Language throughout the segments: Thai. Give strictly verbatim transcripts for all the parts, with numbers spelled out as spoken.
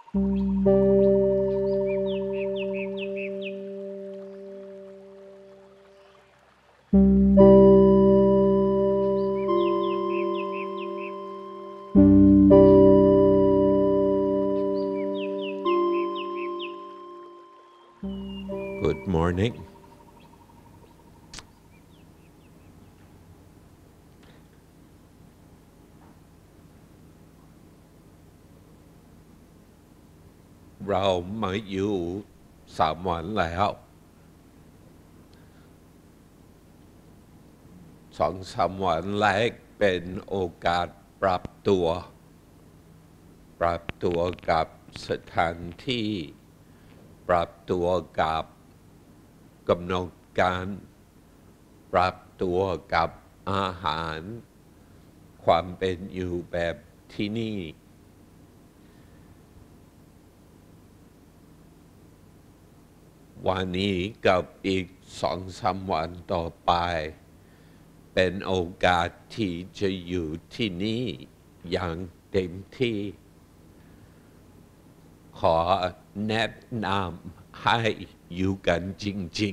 Good morning. เรามาอยู่สามวันแล้วสองสามวันแรกเป็นโอกาสปรับตัวปรับตัวกับสถานที่ปรับตัวกับกำหนดการปรับตัวกับอาหารความเป็นอยู่แบบที่นี่วันนี้กับอีกสองสามวันต่อไปเป็นโอกาสที่จะอยู่ที่นี่อย่างเต็มที่ขอแนะนำให้อยู่กันจริง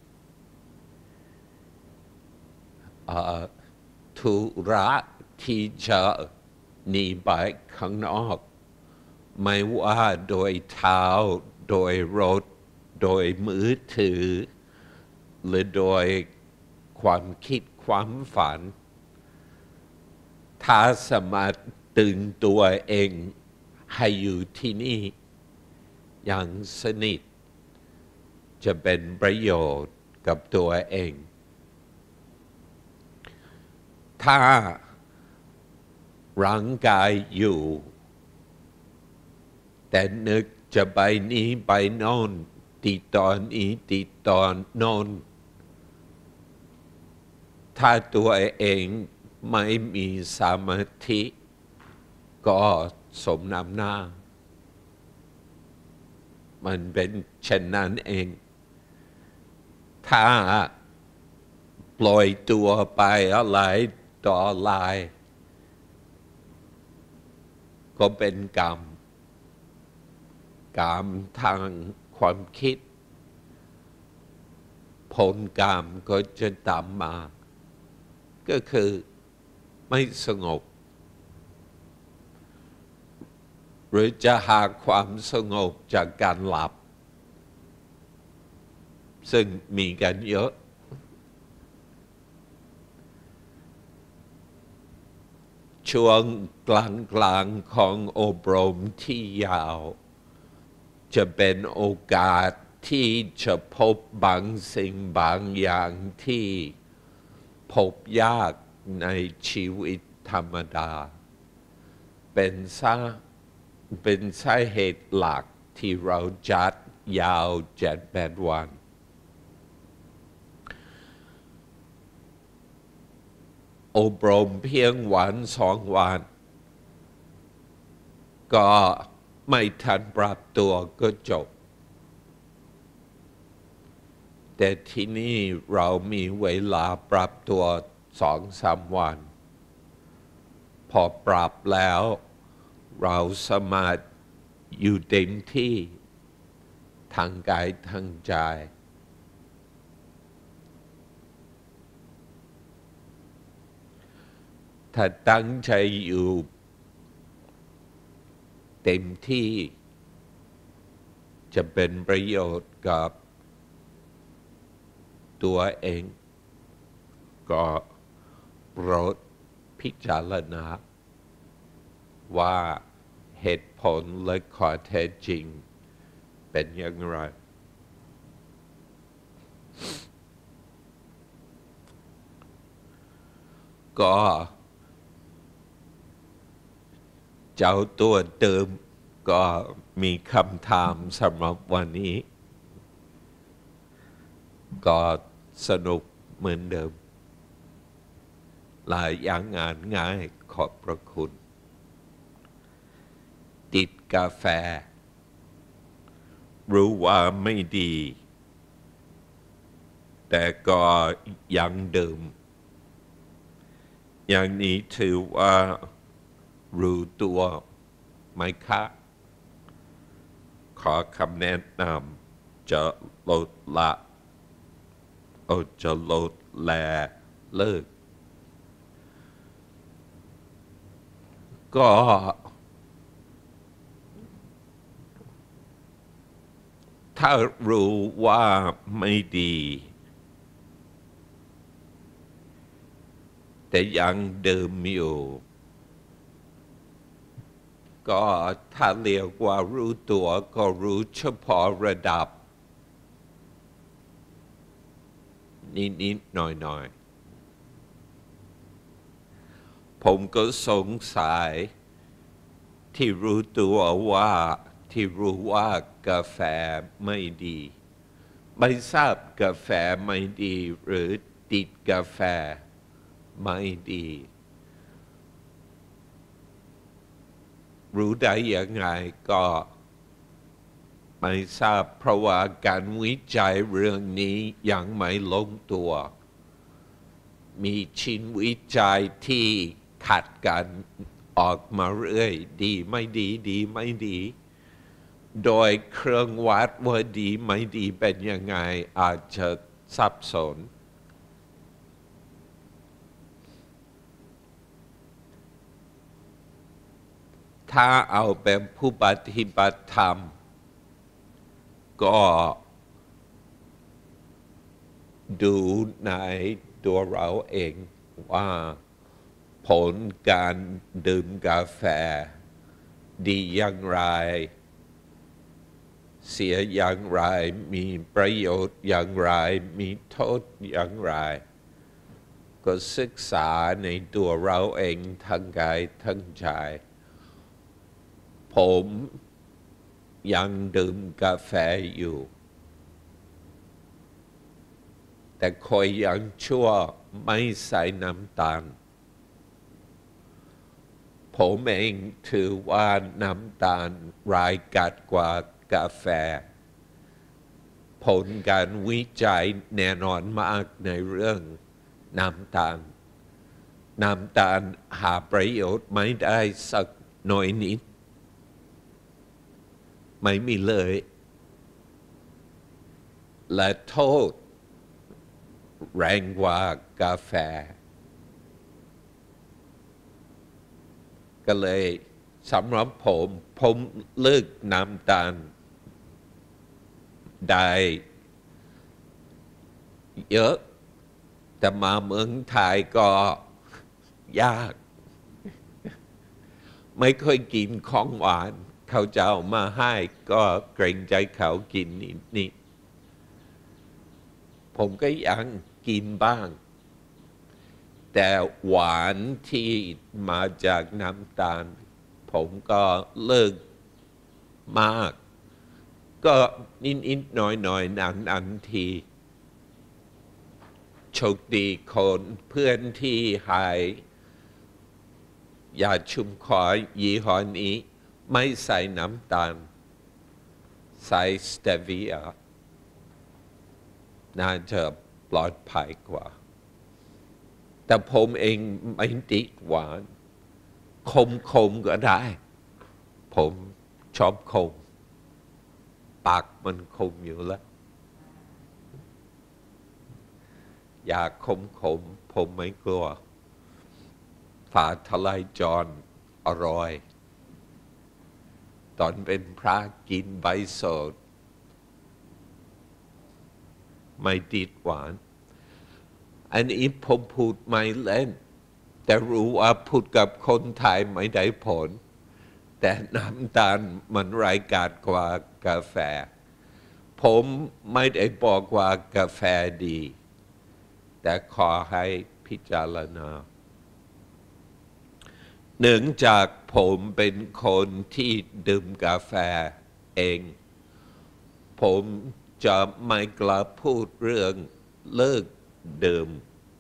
ๆธุระที่จะหนีไปข้างนอกไม่ว่าโดยเท้าโดยรถโดยมือถือหรือโดยความคิดความฝันถ้าสามารถตื่นตัวเองให้อยู่ที่นี่อย่างสนิทจะเป็นประโยชน์กับตัวเองถ้าร่างกายอยู่แต่นึกจะไปนี้ไปโน่นติดตอนนี้ติดตอนโน่นถ้าตัวเองไม่มีสมาธิก็สมน้ำหน้ามันเป็นเช่นนั้นเองถ้าปล่อยตัวไปอะไรต่ออะไรก็เป็นกรรมกรรมทางความคิดผลกรรมก็จะตามมาก็คือไม่สงบหรือจะหาความสงบจากการหลับซึ่งมีกันเยอะช่วงกลางๆของอบรมที่ยาวจะเป็นโอกาสที่จะพบบางสิ่งบางอย่างที่พบยากในชีวิตธรรมดาเป็นสาเป็นสาเหตุหลักที่เราจัดยาวเจ็ดแปดวันอบรมเพียงวันสองวันก็ไม่ทันปรับตัวก็จบแต่ที่นี่เรามีเวลาปรับตัวสองสามวันพอปรับแล้วเราสามารถอยู่เต็มที่ทางกายทางใจถ้าตั้งใจอยู่เต็มที่จะเป็นประโยชน์กับตัวเองก็โปรดพิจารณาว่าเหตุผลและข้อเท็จจริงเป็นอย่างไรก็เจ้าตัวเดิมก็มีคำถามสำหรับวันนี้ก็สนุกเหมือนเดิมหลายอย่างงานง่ายขอบพระคุณติดกาแฟรู้ว่าไม่ดีแต่ก็ยังดื่มอย่างนี้ถือว่ารู้ตัวไหมคะขอคำแนะนำจะลดละโอจะลดแลเลิกก็ถ้ารู้ว่าไม่ดีแต่ยังดื่มอยู่ก็ถ้าเรียกว่ารู้ตัวก็รู้เฉพาะระดับนิดๆหน่อยๆผมก็สงสัยที่รู้ตัวว่าที่รู้ว่ากาแฟไม่ดีไม่ทราบกาแฟไม่ดีหรือติดกาแฟไม่ดีรู้ได้ยังไงก็ไม่ทราบเพราะว่าการวิจัยเรื่องนี้ยังไม่ลงตัวมีชิ้นวิจัยที่ขัดกันออกมาเรื่อยดีไม่ดีดีไม่ดีโดยเครื่องวัดว่าดีไม่ดีเป็นยังไงอาจจะสับสนถ้าเอาเป็นผู้ปฏิบัติธรรมก็ดูในตัวเราเองว่าผลการดื่มกาแฟดีอย่างไรเสียอย่างไรมีประโยชน์อย่างไรมีโทษอย่างไรก็ศึกษาในตัวเราเองทั้งกายทั้งใจผมยังดื่มกาแฟอยู่แต่คอยยังชั่วไม่ใส่น้ำตาลผมเองถือว่าน้ำตาลร้ายกาจกว่ากาแฟผลการวิจัยแน่นอนมากในเรื่องน้ำตาลน้ำตาลหาประโยชน์ไม่ได้สักหน่อยนิดไม่มีเลยและโทษแรงกว่ากาแฟก็เลยสำหรับผมผมเลิกน้ำตาลได้เยอะแต่มาเมืองไทยก็ยากไม่ค่อยกินของหวานเขาจะเอามาให้ก็เกรงใจเขากินนิดนิดผมก็ยังกินบ้างแต่หวานที่มาจากน้ำตาลผมก็เลิกมากก็นิดนิดหน่อยหน่อยนานอันทีโชคดีคนเพื่อนที่หายยาชุมขอยี่ห้อนี้ไม่ใส่น้ำตาลใส่สเตเวียน่าจะปลอดภัยกว่าแต่ผมเองไม่ติดหวานคมคมก็ได้ผมชอบคมปากมันคมอยู่แล้วอยากคมคมผมไม่กลัวฝาทลายจรอร่อยตอนเป็นพระกินใบสดไม่ติดหวานอันนี้ผมพูดไม่เล่นแต่รู้ว่าพูดกับคนไทยไม่ได้ผลแต่น้ำตาลมันร้ายกาจกว่ากาแฟผมไม่ได้บอกว่ากาแฟดีแต่ขอให้พิจารณาเนื่องจากผมเป็นคนที่ดื่มกาแฟเองผมจะไม่กล้าพูดเรื่องเลิกดื่ม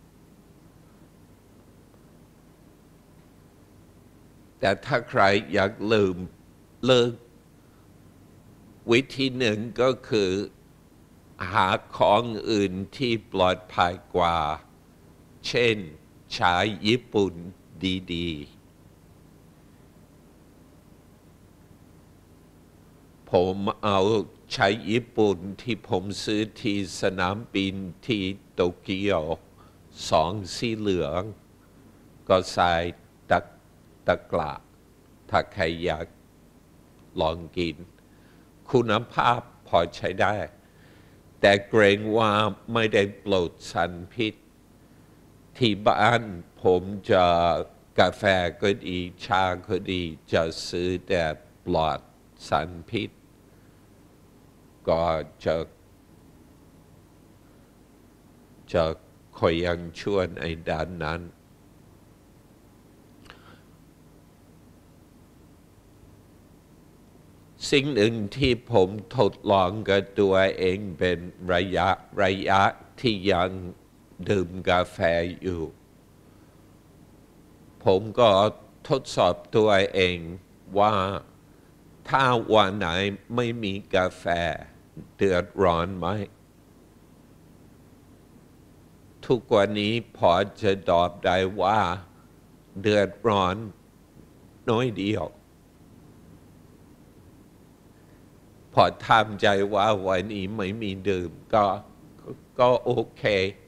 แต่ถ้าใครอยากลืมเลิกวิธีหนึ่งก็คือหาของอื่นที่ปลอดภัยกว่าเช่นชาญี่ปุ่นดีๆผมเอาชายญี่ปุ่นที่ผมซื้อที่สนามบินที่โตเกียวสองสีเหลืองก็ใส่ตะตะกร้าถ้าใครอยากลองกินคุณภาพพอใช้ได้แต่เกรงว่าไม่ได้ปลดสารพิษที่บ้านผมจะกาแฟก็ดีชาก็ดีจะซื้อแต่ปลอดสารพิษก็จะจะคอยยังชวนไอ้ด้านนั้นสิ่งหนึ่งที่ผมทดลองกับตัวเองเป็นระยะระยะที่ยังดื่มกาแฟอยู่ผมก็ทดสอบตัวเองว่าถ้าวันไหนไม่มีกาแฟเดือดร้อนไหมทุกวันนี้พอจะตอบได้ว่าเดือดร้อนน้อยเดียวพอทำใจว่าวันนี้ไม่มีดื่มก็ก็โอเค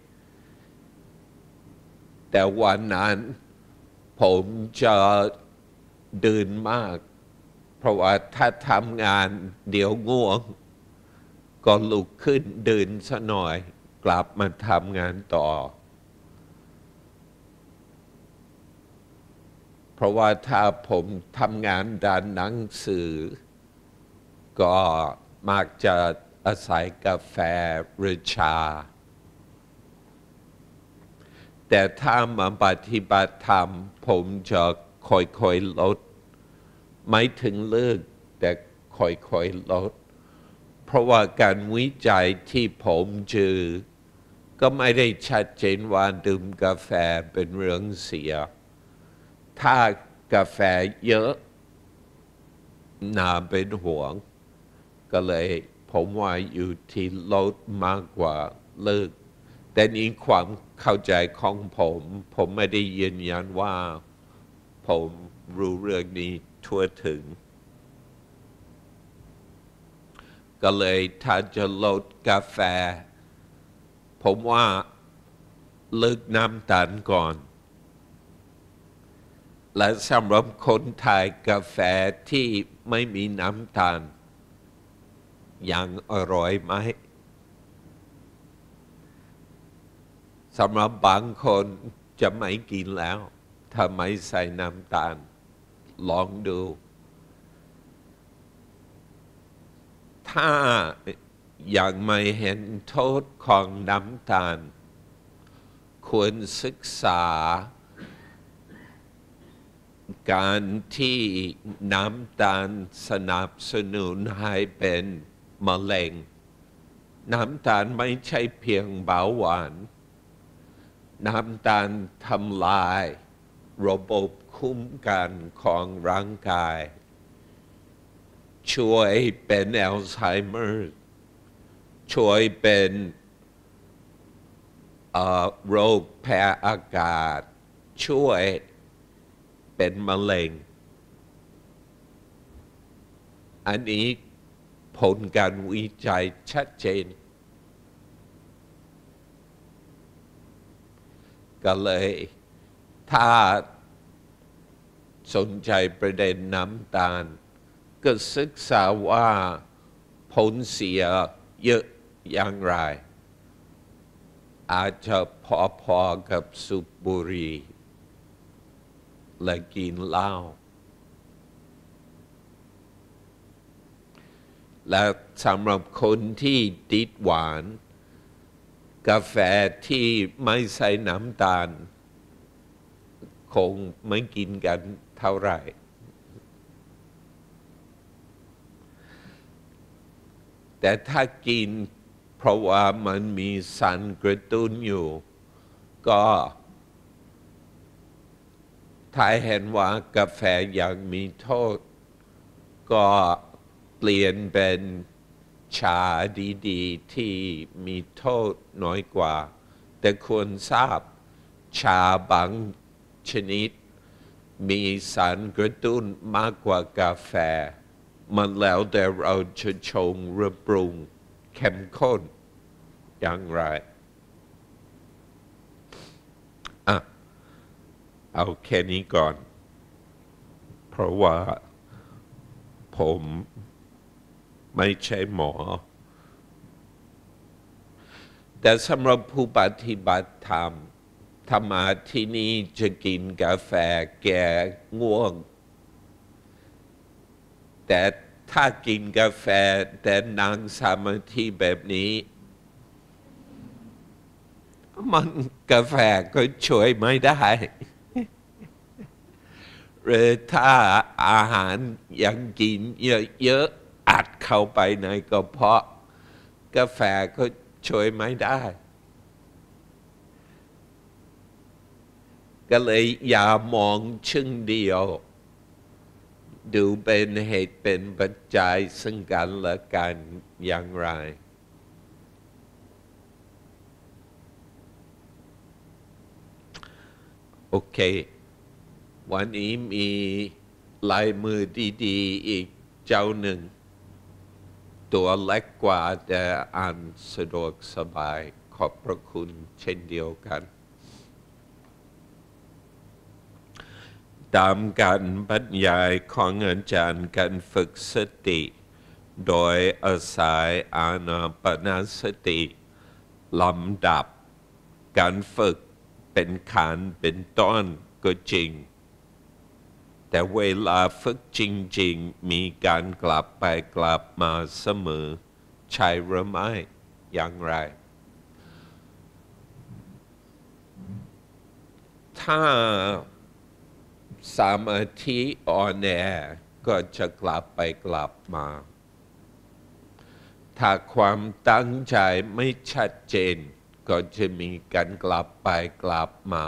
แต่วันนั้นผมจะดื่นมากเพราะว่าถ้าทำงานเดี๋ยวง่วงก็ลุกขึ้นดื่นซะหน่อยกลับมาทำงานต่อเพราะว่าถ้าผมทำงานด้านหนังสือก็มักจะอาศัยกาแฟหรือชาแต่ถ้ามาปฏิบัติธรรมผมจะค่อยๆลดไม่ถึงเลิกแต่ค่อยๆลดเพราะว่าการวิจัยที่ผมเจอก็ไม่ได้ชัดเจนว่าดื่มกาแฟเป็นเรื่องเสียถ้ากาแฟเยอะน่าเป็นห่วงก็เลยผมว่าอยู่ที่ลดมากกว่าเลิกแต่นี้ความเข้าใจของผมผมไม่ได้ยืนยันว่าผมรู้เรื่องนี้ทั่วถึงก็เลยถ้าจะลดกาแฟผมว่าเลิกน้ำตาลก่อนและสำหรับคนไทยกาแฟที่ไม่มีน้ำตาลยังอร่อยไหมสำหรับบางคนจะไม่กินแล้วถ้าไม่ใส่น้ำตาลลองดูถ้ายังไม่เห็นโทษของน้ำตาลควรศึกษาการที่น้ำตาลสนับสนุนให้เป็นมะเร็งน้ำตาลไม่ใช่เพียงเบาหวานน้ำตาลทำลายระบบคุ้มกันของร่างกายช่วยเป็นอัลไซเมอร์ช่วยเป็นโรคแพ้อากาศช่วยเป็นมะเร็งอันนี้ผลการวิจัยชัดเจนก็เลยถ้าสนใจประเด็นน้ำตาลก็ศึกษาว่าผลเสียเยอะอย่างไรอาจจะพอๆกับสูบบุหรี่และกินเหล้าและสำหรับคนที่ติดหวานกาแฟที่ไม่ใส่น้ำตาลคงไม่กินกันเท่าไหร่แต่ถ้ากินเพราะว่ามันมีสารกระตุ้นอยู่ก็ถ้าเห็นว่ากาแฟยังมีโทษก็เปลี่ยนเป็นชาดีๆที่มีโทษน้อยกว่าแต่ควรทราบชาบางชนิดมีสารกระตุ้นมากกว่ากาแฟมันแล้วแต่เราจะชงหรือปรุงเข้มข้นอย่างไรอ่ะเอาแค่นี้ก่อนเพราะว่าผมไม่ใช่หมอแต่สำหรับผู้ปฏิบัติธรรมถ้ามาที่นี่จะกินกาแฟแก้ง่วงแต่ถ้ากินกาแฟแต่นั่งสมาธิแบบนี้มันกาแฟก็ช่วยไม่ได้หรือถ้าอาหารยังกินเยอะๆอัดเข้าไปในกระเพาะกาแฟก็ช่วยไม่ได้ก็เลยอย่ามองชึ่งเดียวดูเป็นเหตุเป็นปัจจัยซึ่งกันและกันอย่างไรโอเควันนี้มีลายมือดีๆอีกเจ้าหนึ่งตัวเล็กกว่าแต่อ่านสะดวกสบายขอบพระคุณเช่นเดียวกันตามการบรรยายของอาจารย์การฝึกสติโดยอาศัยอานาปานสติลำดับการฝึกเป็นขันเป็นต้นก็จริงแต่เวลาฝึกจริงๆมีการกลับไปกลับมาเสมอใช่หรือไม่อย่างไรถ้าสมาธิอ่อนแอก็จะกลับไปกลับมาถ้าความตั้งใจไม่ชัดเจนก็จะมีการกลับไปกลับมา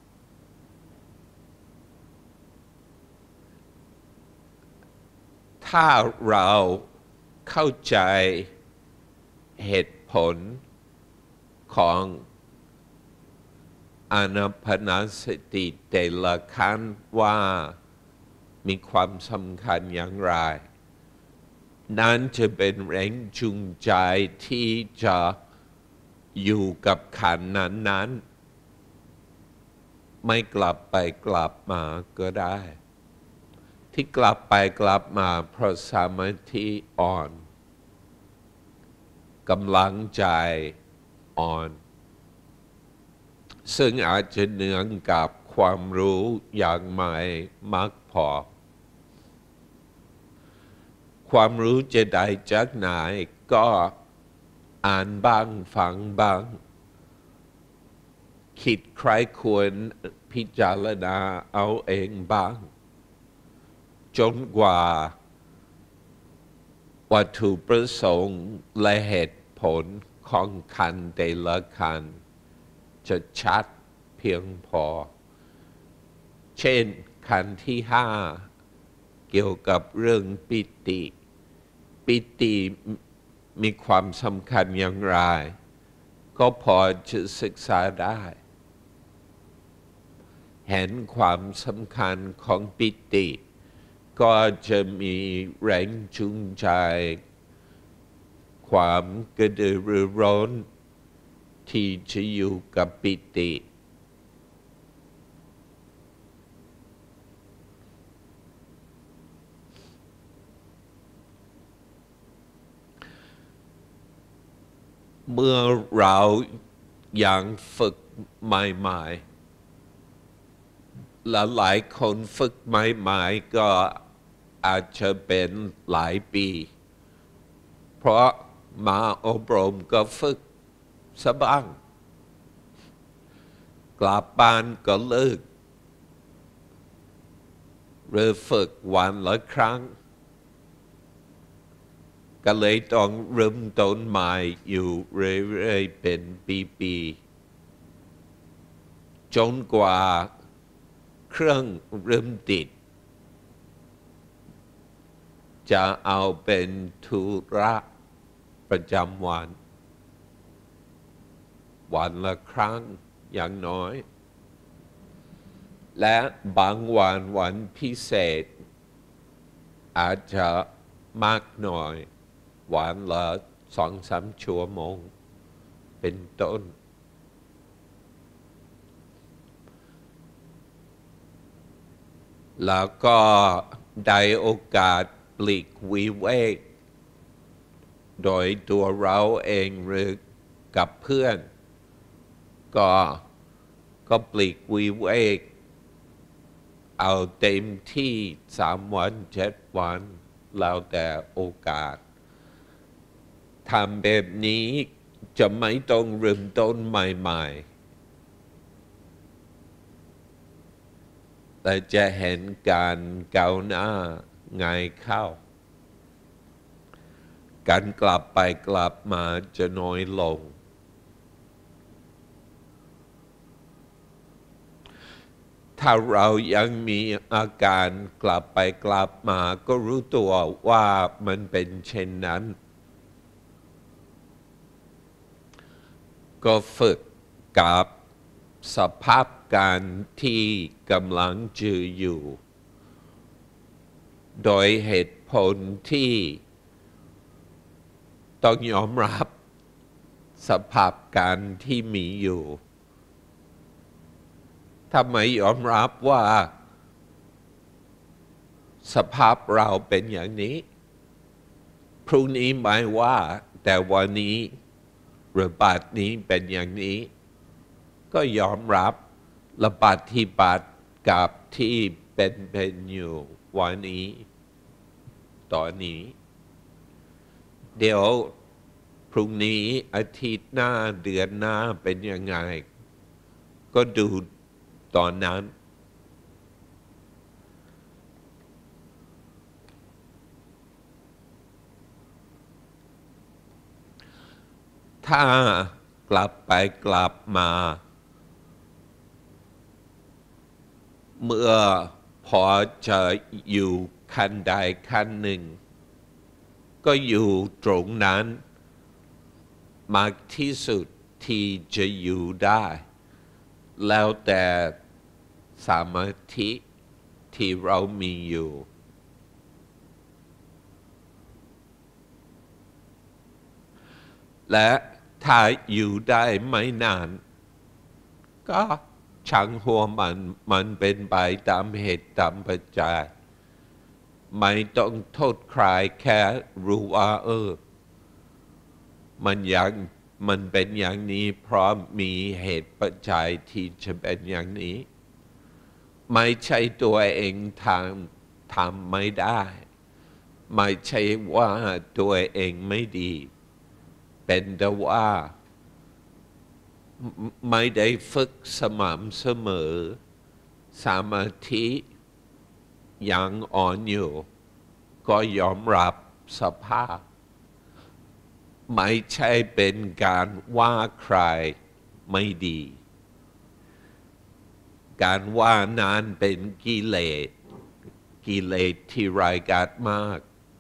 ถ้าเราเข้าใจเหตุผลของอานาปานสติแต่ละขั้นว่ามีความสำคัญอย่างไรนั้นจะเป็นแรงจูงใจที่จะอยู่กับขันนั้นๆไม่กลับไปกลับมาก็ได้ที่กลับไปกลับมาเพราะสมาธิอ่อนกำลังใจอ่อนซึ่งอาจจะเนื่องกับความรู้อย่างไม่มากพอความรู้จะได้จากไหนก็อ่านบ้างฟังบ้างคิดใครควรพิจารณาเอาเองบ้างจนกว่าวัตถุประสงค์และเหตุผลของขันธ์แต่ละขันธ์จะชัดเพียงพอเช่นขันธ์ที่ห้าเกี่ยวกับเรื่องปิติปิติมีความสำคัญอย่างไรก็พอจะศึกษาได้เห็นความสำคัญของปิติก็จะมีแรงจูงใจความกระตือรือร้นที่จะอยู่กับปิติเมื่อเรายังฝึกใหม่ๆและหลายคนฝึกใหม่ๆก็อาจจะเป็นหลายปีเพราะมาอบรมก็ฝึกสบ้างกลับบ้านก็เลิกหรือฝึกวันละครั้งก็เลยต้องเริ่มต้นใหม่อยู่เรื่อยๆเป็นปีๆจนกว่าเครื่องเริ่มติดจะเอาเป็นธุระประจำวันวันละครั้งอย่างน้อยและบางวันวันพิเศษอาจจะมากหน่อยวันละสองสามชั่วโมงเป็นต้นแล้วก็ได้โอกาสปลีกวิเวกโดยตัวเราเองหรือกับเพื่อนก็ก็ปลีกวิเวกเอาเต็มที่สามวันเจ็ดวันแล้วแต่โอกาสทำแบบนี้จะไม่ต้องเริ่มต้นใหม่ๆแต่จะเห็นการก้าวหน้าง่ายเข้าการกลับไปกลับมาจะน้อยลงถ้าเรายังมีอาการกลับไปกลับมาก็รู้ตัวว่ามันเป็นเช่นนั้นก็ฝึกกับสภาพการที่กำลังเจออยู่โดยเหตุผลที่ต้องยอมรับสภาพการที่มีอยู่ถ้าไม่ยอมรับว่าสภาพเราเป็นอย่างนี้พรุ่งนี้ไม่ว่าแต่วันนี้ระบาดนี้เป็นอย่างนี้ก็ยอมรับและปฏิบัติกับที่เป็นเป็นอยู่วันนี้ตอนนี้เดี๋ยวพรุ่งนี้อาทิตย์หน้าเดือนหน้าเป็นยังไงก็ดูตอนนั้นถ้ากลับไปกลับมาเมื่อพอจะอยู่ขั้นใดขั้นหนึ่งก็อยู่ตรงนั้นมากที่สุดที่จะอยู่ได้แล้วแต่สมาธิที่เรามีอยู่และถ้าอยู่ได้ไม่นานก็ช่างหัวมันมันเป็นไปตามเหตุตามปัจจัยไม่ต้องโทษใครแค่รู้ว่าเออมันอย่างมันเป็นอย่างนี้เพราะมีเหตุปัจจัยที่จะเป็นอย่างนี้ไม่ใช่ตัวเองทำทำไม่ได้ไม่ใช่ว่าตัวเองไม่ดีเป็นแต่ว่าไม่ได้ฝึกสม่ำเสมอสมาธิยังอ่อนอยู่ก็ยอมรับสภาพไม่ใช่เป็นการว่าใครไม่ดีการว่านั้นเป็นกิเลสกิเลสที่ร้ายกาจมาก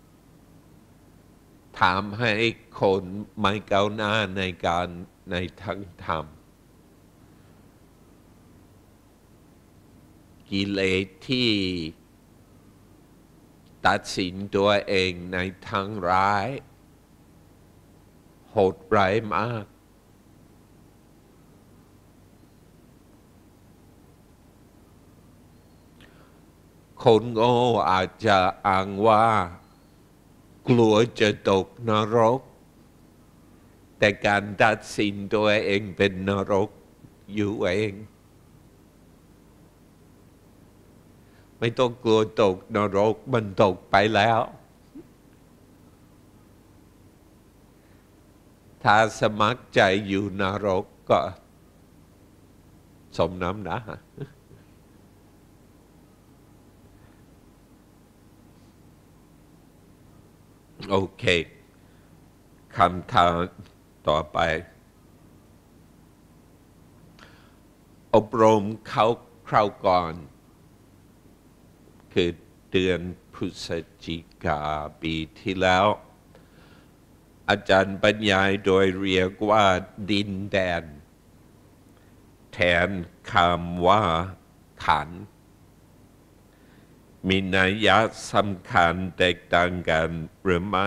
ทำให้คนไม่ก้าวหน้าในการในทางธรรมกิเลสที่ตัดสินตัวเองในทางร้ายโหดร้ายมากคนโง่อาจจะอ้างว่ากลัวจะตกนรกแต่การตัดสินตัวเองเป็นนรกอยู่เองไม่ต้องกลัวตกนรกมันตกไปแล้วถ้าสมัครใจอยู่นรกก็สมน้ำหน้าโอเคคำถามต่อไปอบรมเขาคราวก่อนคือเดือนพฤศจิกาปีที่แล้วอาจารย์บรรยายโดยเรียกว่าดินแดนแทนคำว่าขันมีนัยยะสำคัญแตกต่างกันหรือไม่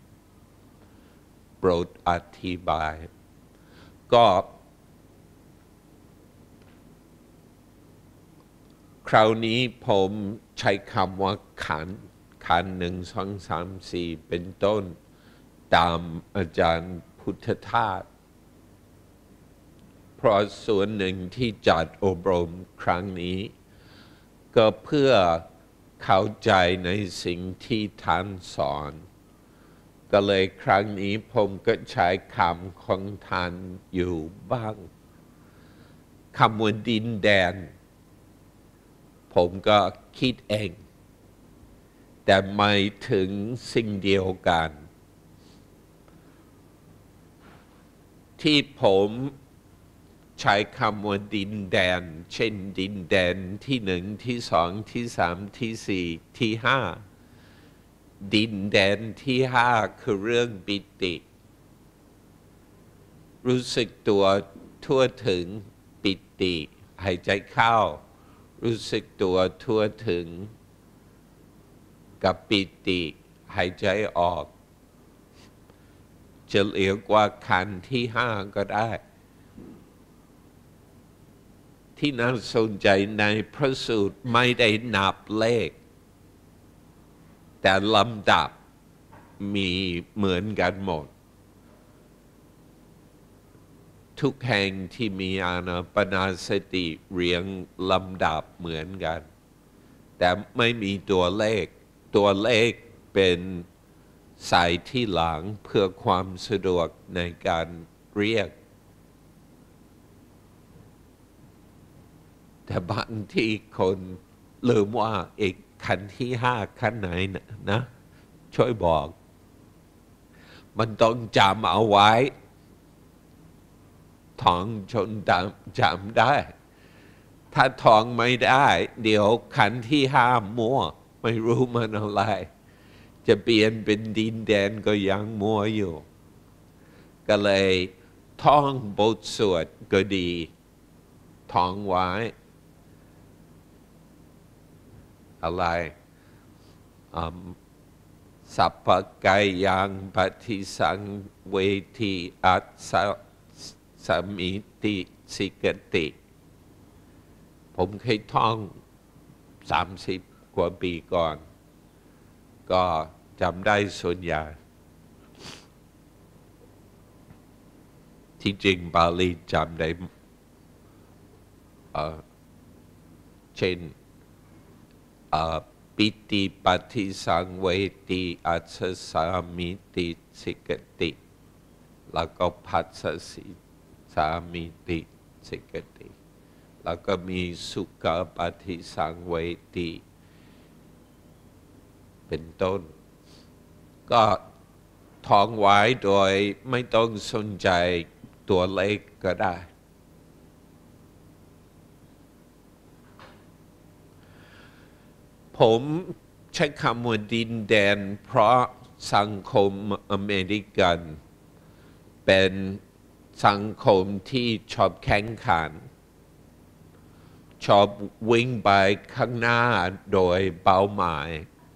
โปรดอธิบายก็คราวนี้ผมใช้คำว่าขันธ์ขันธ์หนึ่งสองสามสี่เป็นต้นตามอาจารย์พุทธทาสเพราะส่วนหนึ่งที่จัดอบรมครั้งนี้ก็เพื่อเข้าใจในสิ่งที่ท่านสอนก็เลยครั้งนี้ผมก็ใช้คำของท่านอยู่บ้างคำว่าดินแดนผมก็คิดเองแต่ไม่ถึงสิ่งเดียวกันที่ผมใช้คำว่าดินแดนเช่นดินแดนที่หนึ่งที่สองที่สามที่สี่ที่ห้าดินแดนที่ห้าคือเรื่องปิติรู้สึกตัวทั่วถึงปิติหายใจเข้ารู้สึกตัวทั่วถึงกับปิติหายใจออกจะเรียกว่าขันธ์ที่ห้าก็ได้ที่น่าสนใจในพระสูตรไม่ได้นับเลขแต่ลำดับมีเหมือนกันหมดทุกแห่งที่มีอานาปานสติเรียงลำดับเหมือนกันแต่ไม่มีตัวเลขตัวเลขเป็นใส่ที่หลังเพื่อความสะดวกในการเรียกแต่บางทีคนลืมว่าอีกขันธ์ที่ห้าขันธ์ไหนนะช่วยบอกมันต้องจำเอาไว้ท่องจนจำได้ถ้าท่องไม่ได้เดี๋ยวขันธ์ที่ห้ามั่วไม่รู้มันอะไรจะเปลี่ยนเป็นดินแดนก็ยังมั่วอยู่ก็เลยท่องบทสวดก็ดีท่องไว้อะไรสัพพกายังปฏิสังเวทีอัสสะสมิติสิกติผมเคยท่องสามสิบกว่าปีก่อนก็จำได้ส่วนใหญ่ที่จริงบาลีจำได้เช่นปิติปฏิสังเวทีอัสสะสมิติสิกติแล้วก็ภัสสะสิสามิติสิกติแล้วก็มีสุขปฏิสังเวทีเป็นต้นก็ท่องไว้โดยไม่ต้องสนใจตัวเลขก็ได้ผมใช้คำว่าดินแดนเพราะสังคมอเมริกันเป็นสังคมที่ชอบแข่งขันชอบวิ่งไปข้างหน้าโดยเป้าหมาย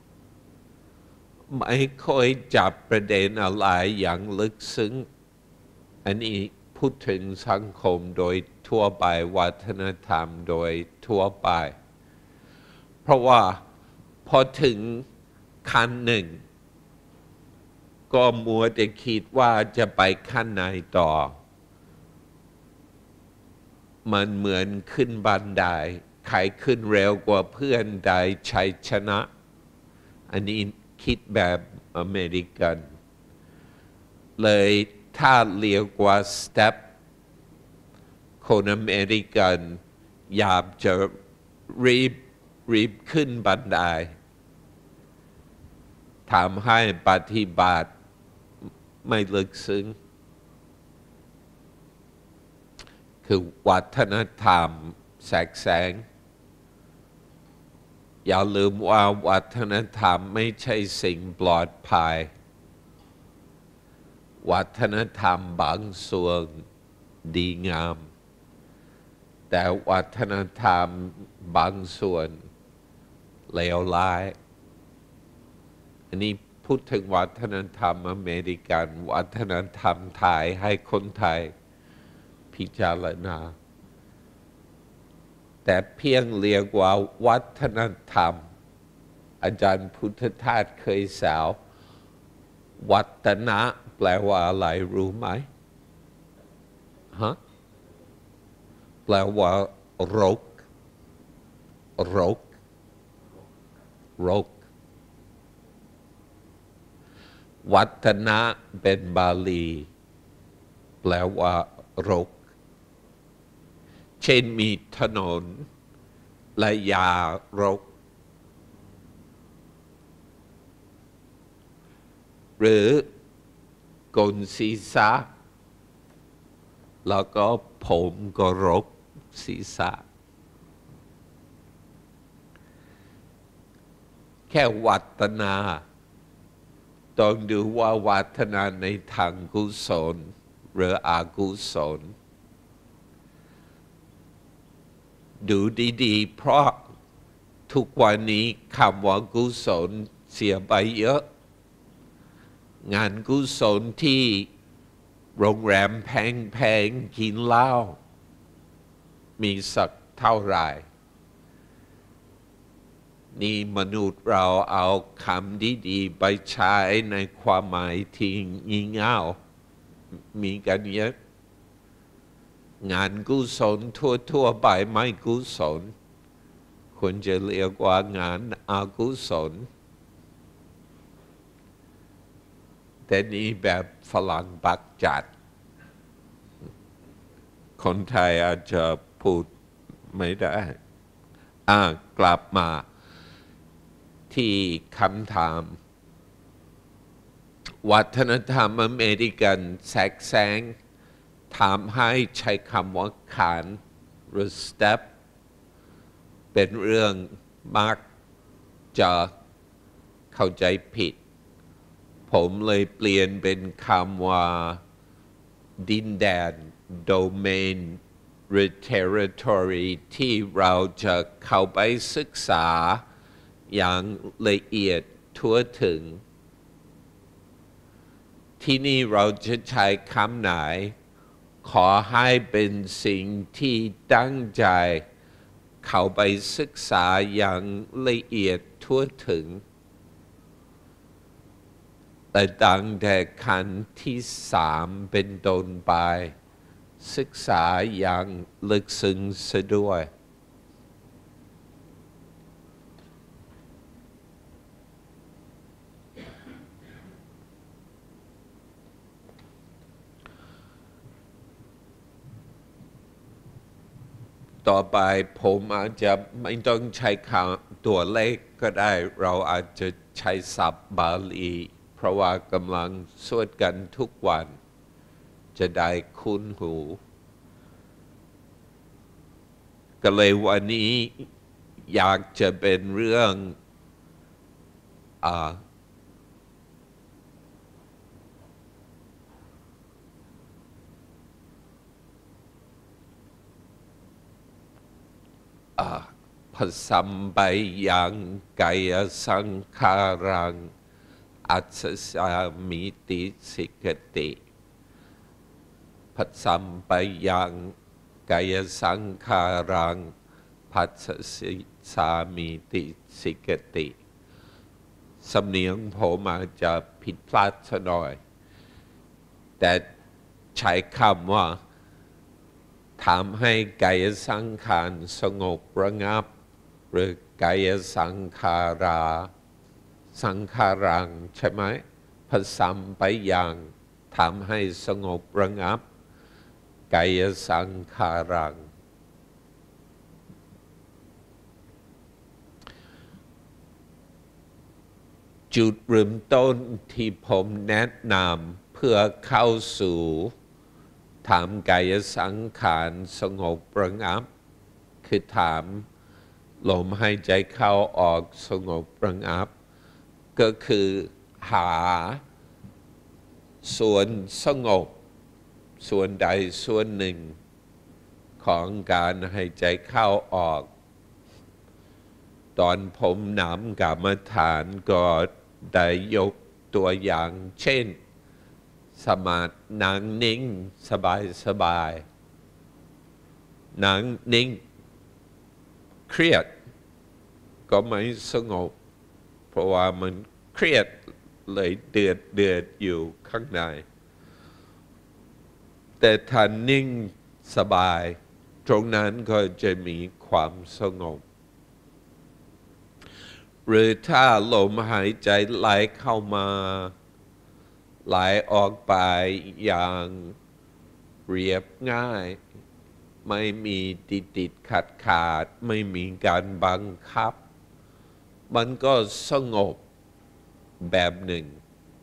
ไม่ค่อยจับประเด็นอะไรอย่างลึกซึ้งอันนี้พูดถึงสังคมโดยทั่วไปวัฒนธรรมโดยทั่วไปเพราะว่าพอถึงขั้นหนึ่งก็มัวแต่คิดว่าจะไปขั้นไหนต่อมันเหมือนขึ้นบันไดใครขึ้นเร็วกว่าเพื่อนได้ชัยชนะอันนี้คิดแบบอเมริกันเลยถ้าเรียกว่าสเต็ปคนอเมริกันอยากจะรีบรีบขึ้นบันไดทำให้ปฏิบัติไม่ลึกซึ้งคือวัฒนธรรมแสกแสงอย่าลืมว่าวัฒนธรรมไม่ใช่สิ่งปลอดภัยวัฒนธรรมบางส่วนดีงามแต่วัฒนธรรมบางส่วนเลวร้ายอันนี้พูดถึงวัฒนธรรมอเมริกันวัฒนธรรมไทยให้คนไทยพิจารณาแต่เพียงเรียกว่าวัฒนธรรมอาจารย์พุทธทาสเคยสาววัฒนะแปลว่าอะไรรู้ไหมฮะแปลว่ารกรกรกวัฒนะเป็นบาลีแปลว่ารกเช่นมีถนนและยารกหรือโกนศีรษะแล้วก็ผมก็รกศีรษะแค่วัฒนาต้องดูว่าวัฒนาในทางกุศลหรืออกุศลดูดีๆเพราะทุกวันนี้คำว่ากุศลเสียไปเยอะงานกุศลที่โรงแรมแพงๆกินเหล้ามีสักเท่าไหร่นี่มนุษย์เราเอาคำดีๆไปใช้ในความหมายที่งี่เง่ามีกันเยอะงานกุศลทั่วๆไปไม่กุศลควรจะเรียกว่างานอกุศลแต่นี่แบบฝรั่งปักจัดคนไทยอาจจะพูดไม่ได้อ่ากลับมาที่คำถามวัฒนธรรมอเมริกันแทรกแซงถามให้ใช้คำว่าขานหรือ step เป็นเรื่องมักจะเข้าใจผิดผมเลยเปลี่ยนเป็นคำว่าดินแดน domain หรือ territory ที่เราจะเข้าไปศึกษาอย่างละเอียดทั่วถึงที่นี่เราจะใช้คำไหนขอให้เป็นสิ่งที่ตั้งใจเข้าไปศึกษาอย่างละเอียดทั่วถึงแต่ตั้งแต่ขั้นที่สามเป็นต้นไปศึกษาอย่างลึกซึ้งซะด้วยต่อไปผมอาจจะไม่ต้องใช้คำตัวเลขก็ได้เราอาจจะใช้ศัพท์บาลีเพราะว่ากำลังสวดกันทุกวันจะได้คุ้นหูก็เลยวันนี้อยากจะเป็นเรื่องอ่าพสัมปยังกายสังขารังอัศสามิติสิกติพสัมปยังกายสังขารังผัสสามิติสิกติสำเนียงผมอาจจะผิดพลาดสักหน่อยแต่ใช้คำว่าทำให้กายสังขารสงบระงับหรือกายสังขาราสังขารังใช่ไหมผสัมไปยังทำให้สงบระงับกายสังขารังจุดเริ่มต้นที่ผมแนะนำเพื่อเข้าสู่ถามกายสังขารสงบระงับคือถามลมหายใจเข้าออกสงบระงับก็คือหาส่วนสงบส่วนใดส่วนหนึ่งของการหายใจเข้าออกตอนผมนำกรรมฐานก็ได้ยกตัวอย่างเช่นสมาธินั่งนิ่งสบายสบายนั่งนิ่งเครียดก็ไม่สงบเพราะว่ามันเครียดเลยเดือดเดือดอยู่ข้างในแต่ถ้านิ่งสบายตรงนั้นก็จะมีความสงบหรือถ้าลมหายใจไหลเข้ามาไหลออกไปอย่างเรียบง่ายไม่มีติดติดขัดขาดไม่มีการบังคับมันก็สงบแบบหนึ่ง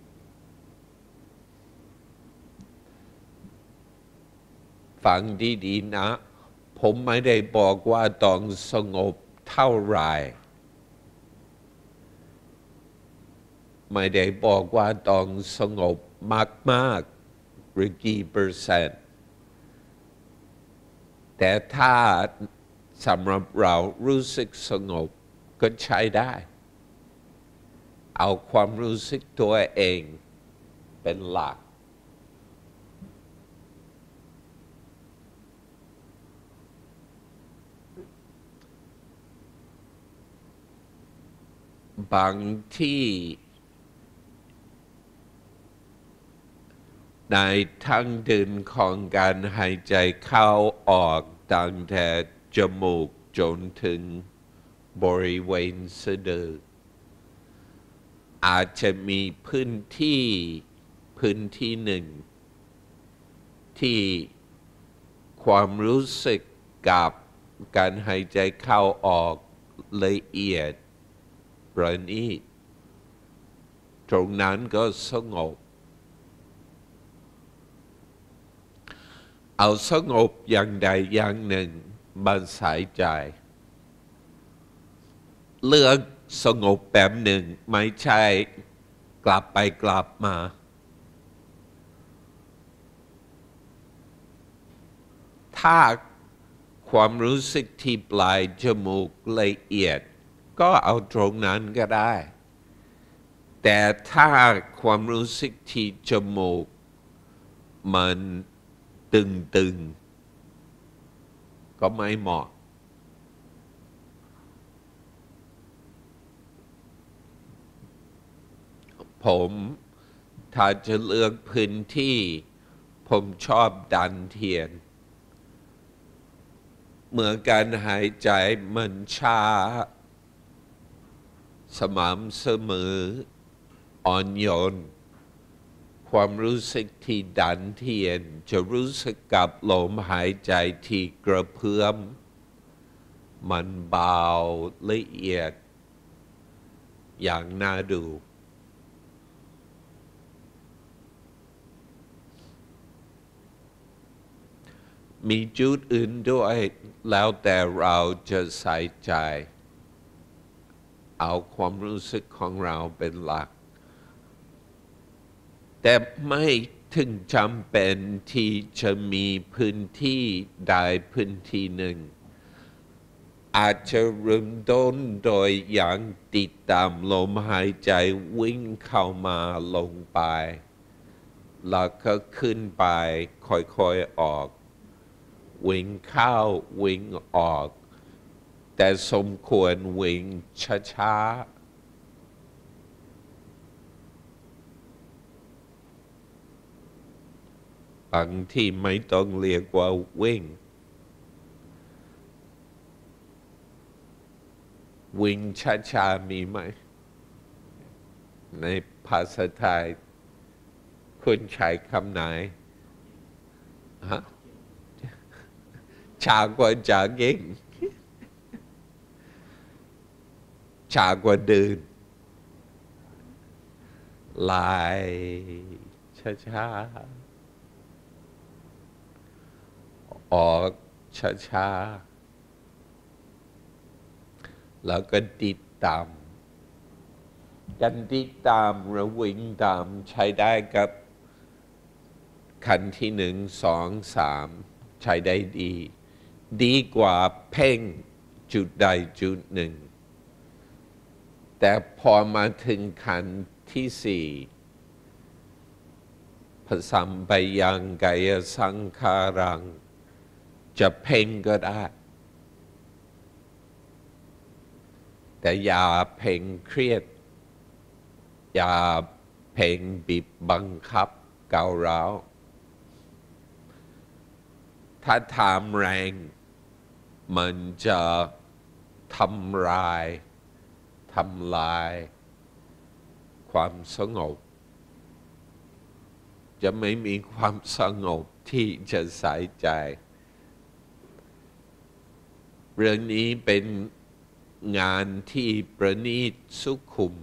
ฟังดีๆนะผมไม่ได้บอกว่าต้องสงบเท่าไหร่ไม่ได้บอกว่าต้องสงบมากๆหรือกี่เปอร์เซ็นต์แต่ถ้าสำหรับเรารู้สึกสงบก็ใช้ได้เอาความรู้สึกตัวเองเป็นหลักบางที่ในทั้งเดินของการหายใจเข้าออกตั้งแต่จมูกจนถึงบริเวณสะดืออาจจะมีพื้นที่พื้นที่หนึ่งที่ความรู้สึกกับการหายใจเข้าออกละเอียดประณีตตรงนั้นก็สงบเอาสงบอย่างใดอย่างหนึ่งบันสายใจเลือกสงบแบบหนึ่งไม่ใช่กลับไปกลับมาถ้าความรู้สึกที่ปลายจมูกละเอียดก็เอาตรงนั้นก็ได้แต่ถ้าความรู้สึกที่จมูกมันตึงๆก็ไม่เหมาะผมถ้าจะเลือกพื้นที่ผมชอบดันเทียนเมื่อการหายใจมันช้าสม่ำเสมออ่อนโยนความรู้สึกที่ดันเทียนจะรู้สึกกับลมหายใจที่กระเพื่อมมันเบาละเอียดอย่างน่าดูมีจุดอื่นด้วยแล้วแต่เราจะใส่ใจเอาความรู้สึกของเราเป็นหลักแต่ไม่ถึงจำเป็นที่จะมีพื้นที่ใดพื้นที่หนึ่งอาจจะเริ่มต้นโดยอย่างติดตามลมหายใจวิ่งเข้ามาลงไปแล้วก็ขึ้นไปค่อยๆออกวิ่งเข้าวิ่งออกแต่สมควรวิ่งช้าๆบางที่ไม่ต้องเรียกว่าวิ่งวิ่งช้าๆมีไหมในภาษาไทยคุณใช้คำไหนฮะช้ากว่าจากเก่งช้ากว่าเดินลายช้าๆออกช้าๆแล้วก็ติดตามกันติดตามหรือวิ่งตามใช้ได้กับขั้นที่หนึ่งสองสามใช้ได้ดีดีกว่าเพ่งจุดใดจุดหนึ่งแต่พอมาถึงขันธ์ที่สี่พสัมปยังกายสังขารังจะเพ่งก็ได้แต่อย่าเพ่งเครียดอย่าเพ่งบีบบังคับเการ้าวถ้าทำแรงมันจะทำลายทำลายความสงบจะไม่มีความสงบที่จะใส่ใจเรื่องนี้เป็นงานที่ประณีตสุขุม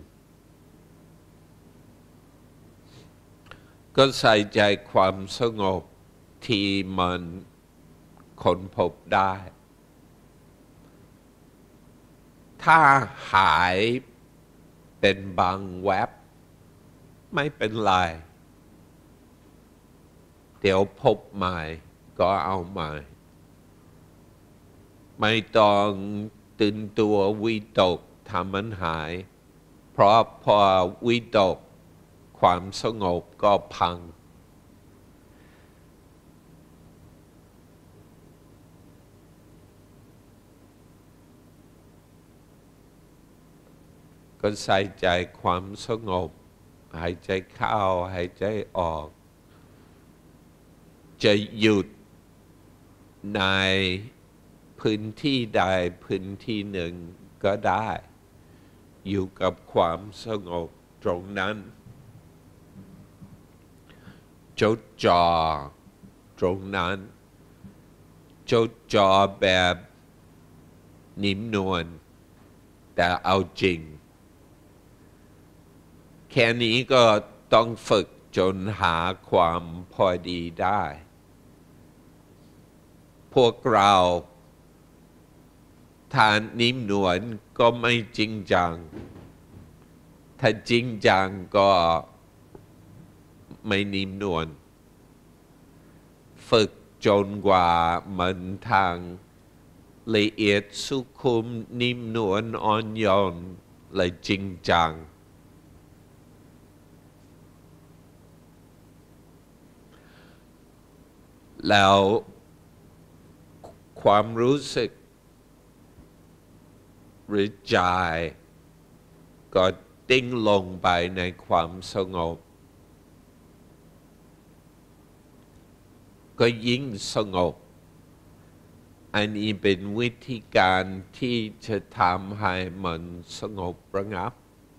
ก็ใส่ใจความสงบที่มันค้นพบได้ถ้าหายเป็นบางแวบไม่เป็นไรเดี๋ยวพบใหม่ก็เอาใหม่ไม่ต้องตื่นตัววิตกทำมันหายเพราะพอวิตกความสงบก็พังก็ใส่ใจความสงบหายใจเข้าหายใจออกจะหยุดในพื้นที่ใดพื้นที่หนึ่งก็ได้อยู่กับความสงบตรงนั้นจดจ่อตรงนั้นจดจ่อแบบนิ่มนวลแต่เอาจริงแค่นี้ก็ต้องฝึกจนหาความพอดีได้พวกเราทานนิ่มนวลก็ไม่จริงจังถ้าจริงจังก็ไม่นิ่มนวลฝึกจนกว่ามันทางละเอียดสุขุมนิ่มนวลอ่อนโยนและจริงจังแล้วความรู้สึกหรือใจก็ติ้งลงไปในความสงบก็ยิ่งสงบอันนี้เป็นวิธีการที่จะทำให้มันสงบระงับ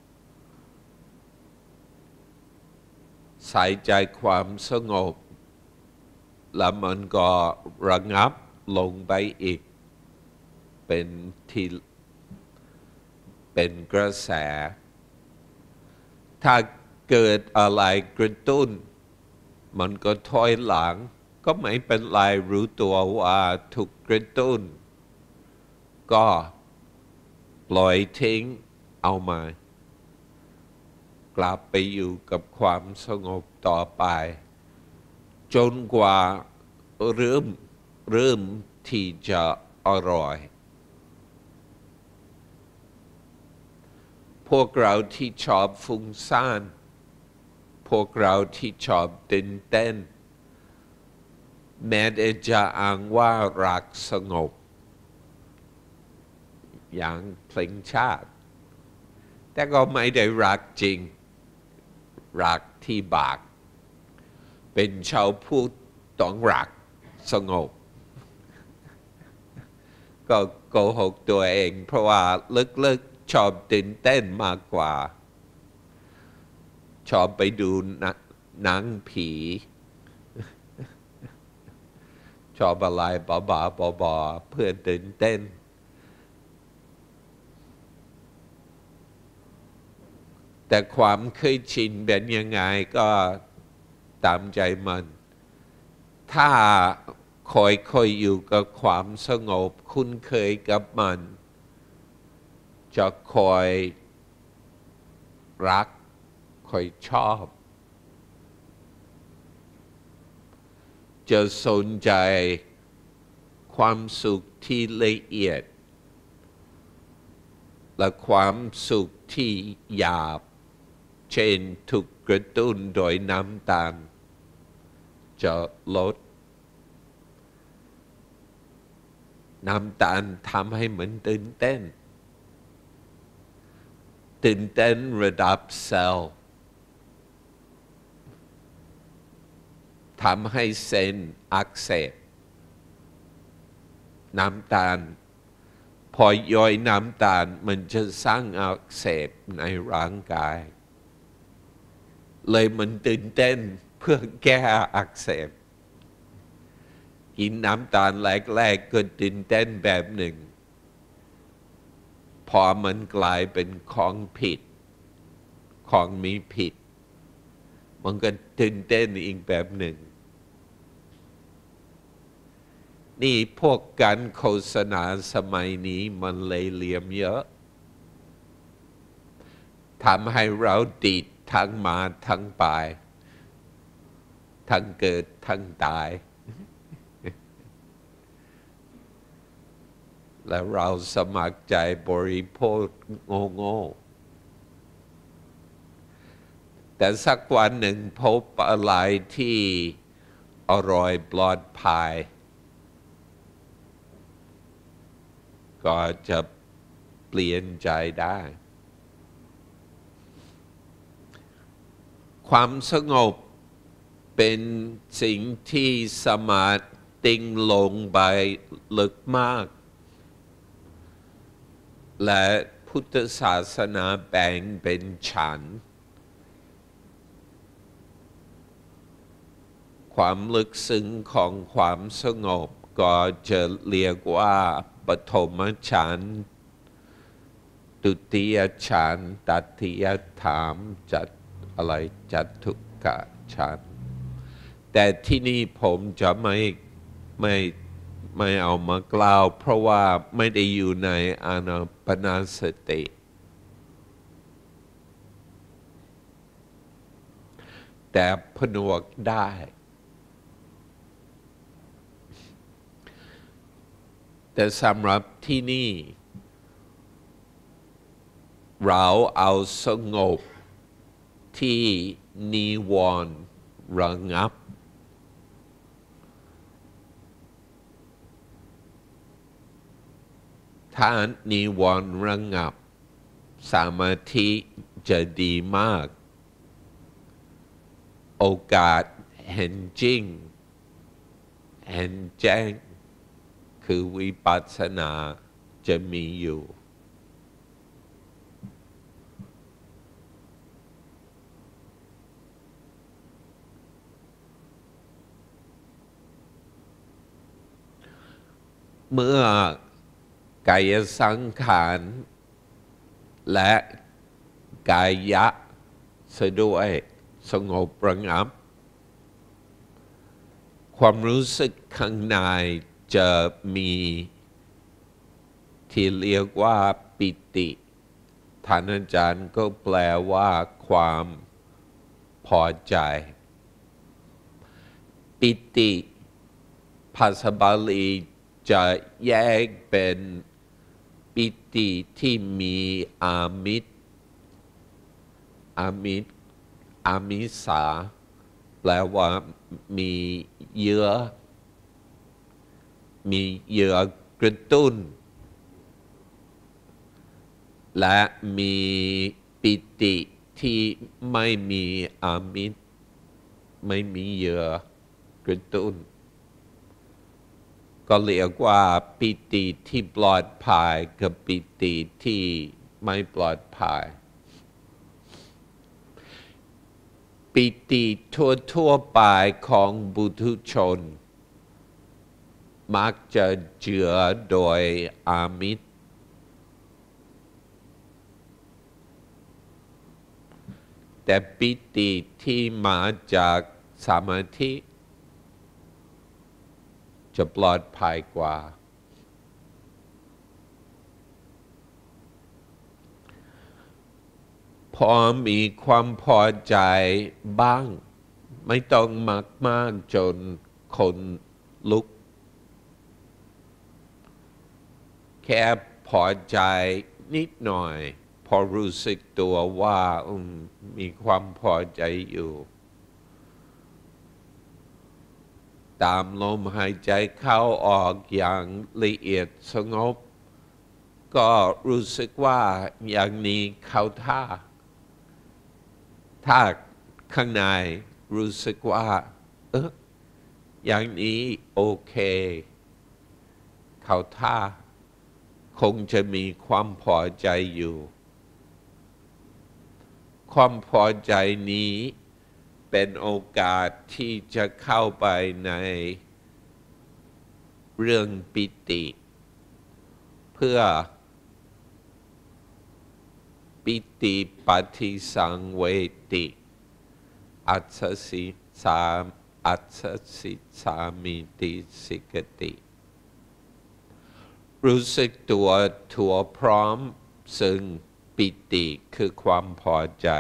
ใส่ใจความสงบแล้วมันก็ระงับลงไปอีกเป็นที่เป็นกระแสถ้าเกิดอะไรกระตุ้นมันก็ถอยหลังก็ไม่เป็นไรรู้ตัวว่าถูกกระตุ้นก็ปล่อยทิ้งเอามากลับไปอยู่กับความสงบต่อไปจนกว่าเริ่มเริ่มที่จะอร่อยพวกเราที่ชอบฟุ้งซ่านพวกเราที่ชอบตื่นเต้นแม้แต่จะอ้างว่ารักสงบอย่างเพลงชาติแต่ก็ไม่ได้รักจริงรักที่บากเป็นชาวพุทธต้องรักสงบก็โกหกตัวเองเพราะว่าลึกๆชอบตื่นเต้นมากกว่าชอบไปดูหนังผีชอบอะไรบ้าๆบอๆเพื่อตื่นเต้นแต่ความเคยชินเป็นยังไงก็ตามใจมันถ้าคอยคอยอยู่กับความสงบคุ้นเคยกับมันจะคอยรักคอยชอบจะสนใจความสุขที่ละเอียดและความสุขที่หยาบเช่นถูกกระตุ้นโดยน้ำตาลจะลดน้ำตาลทำให้เหมือนตื่นเต้นตื่นเต้นระดับเซลล์ทำให้เส้นอักเสบน้ำตาลพอย่อยน้ำตาลมันจะสร้างอักเสบในร่างกายเลยมันตื่นเต้นเพื่อแก้อักเสบกินน้ำตาลแรกๆก็ตื่นเต้นแบบหนึ่งพอมันกลายเป็นของผิดของมีผิดมันก็ตื่นเต้นอีกแบบหนึ่งนี่พวกการโฆษณาสมัยนี้มันเลยเหลี่ยมเยอะทำให้เราติดทั้งมาทั้งไปทั้งเกิดทั้งตายและเราสมัครใจบริโภคโง่ๆแต่สักวันหนึ่งพบอะไรที่อร่อยปลอดภัยก็จะเปลี่ยนใจได้ความสงบเป็นสิ่งที่สามารถติ้งลงไปลึกมากและพุทธศาสนาแบ่งเป็นชั้นความลึกซึ้งของความสงบก็จะเรียกว่าปฐมชั้นตุติยชั้นตติยธรรมจัตอะไรจัตุกะชั้นแต่ที่นี่ผมจะไม่ไม่ไม่เอามากล่าวเพราะว่าไม่ได้อยู่ในอานาปานสติแต่ผนวกได้แต่สำหรับที่นี่เราเอาสงบที่นิวรณ์ระงับถ้านิวรณ์ระงับสมาธิจะดีมากโอกาสเห็นจริงเห็นแจ้งคือวิปัสสนาจะมีอยู่เมื่อกายสังขารและกายะสะด้วยสงบระงับความรู้สึกข้างในจะมีที่เรียกว่าปิติท่านอาจารย์ก็แปลว่าความพอใจปิติภาษาบาลีจะแยกเป็นปิติที่มีอามิตรอามิตรอามิสาแปลว่ามีเยื่อมีเหยื่อกระตุ้นและมีปิติที่ไม่มีอามิตรไม่มีเหยื่อกระตุ้นก็เรียกว่าปิติที่ปลอดภัยกับปิติที่ไม่ปลอดภัยปิติทั่วๆไปของบุถุชนมักจะเจือโดยอามิตรแต่ปิติที่มาจากสมาธิจะปลอดภัยกว่าพอมีความพอใจบ้างไม่ต้องมากมากจนคนลุกแค่พอใจนิดหน่อยพอรู้สึกตัวว่ามีความพอใจอยู่ตามลมหายใจเข้าออกอย่างละเอียดสงบก็รู้สึกว่าอย่างนี้เข้าท่าถ้าข้างในรู้สึกว่าเอออย่างนี้โอเคเข้าท่าคงจะมีความพอใจอยู่ความพอใจนี้เป็นโอกาสที่จะเข้าไปในเรื่องปิติเพื่อปิติปฏิสังเวติอัศสิสามอัศสิสามิติสิกติรู้สึกตัวทั่วพร้อมซึ่งปิติคือความพอใจ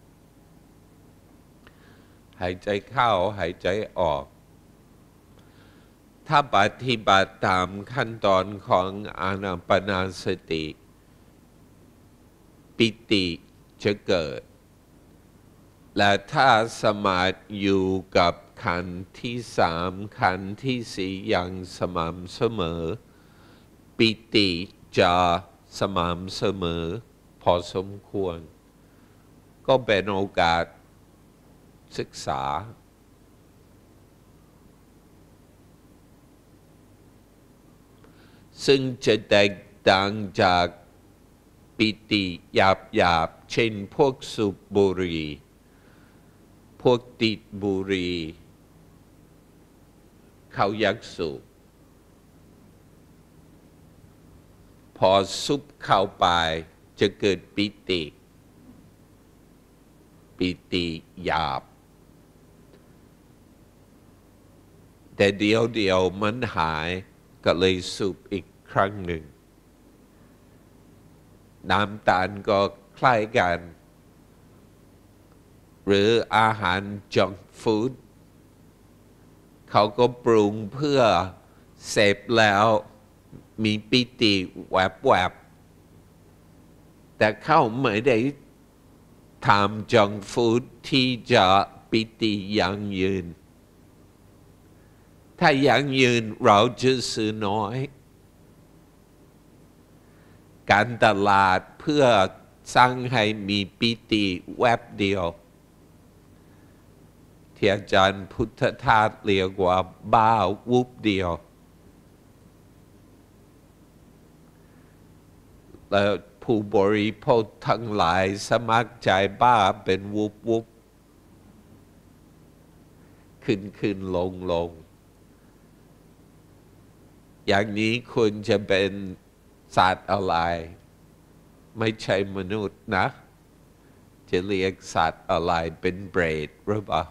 หายใจเข้าหายใจออกถ้าปฏิบัติตามขั้นตอนของอานาปานสติปิติจะเกิดและถ้าสมาธิอยู่กับขันธ์ที่สามขันธ์ที่สี่อย่างสม่ำเสมอปิติจะสม่ำเสมอพอสมควรก็เป็นโอกาสศึกษาซึ่งจะแตกต่างจากปิติหยาบๆเช่นพวกสูบบุหรี่พวกติดบุหรี่เขายักสูบพอซุบเข้าไปจะเกิดปิติปิติหยาบแต่เดียวเดียวมันหายก็เลยสูบอีกครั้งหนึ่งน้ำตาลก็คล้ายกันหรืออาหารจังก์ฟู้ดเขาก็ปรุงเพื่อเสพแล้วมีปิติแวบๆแต่เขาไม่ได้ทำจังก์ฟู้ดที่จะปิติยั่งยืนถ้ายั่งยืนเราจะซื้อน้อยการตลาดเพื่อสร้างให้มีปิติแวบเดียวที่อาจารย์พุทธทาสเรียกว่าบ้าวุบเดียวแล้วผู้บริโภคทั้งหลายสมัครใจบ้าเป็นวุบวุบขึ้นขึ้นลงลงอย่างนี้คุณจะเป็นสัตว์อะไรไม่ใช่มนุษย์นะจะเรียกสัตว์อะไรเป็นเบรดหรือเปล่า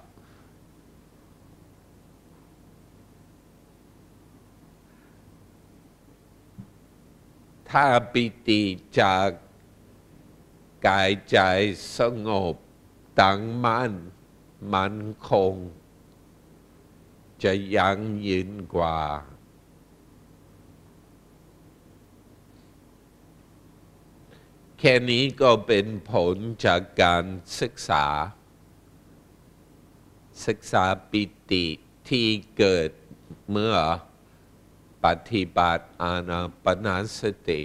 ถ้าปิติจากกายใจสงบตั้งมั่นมั่นคงจะยั่งยืนกว่าแค่นี้ก็เป็นผลจากการศึกษาศึกษาปิติที่เกิดเมื่อปฏิบัติอานาปานสติ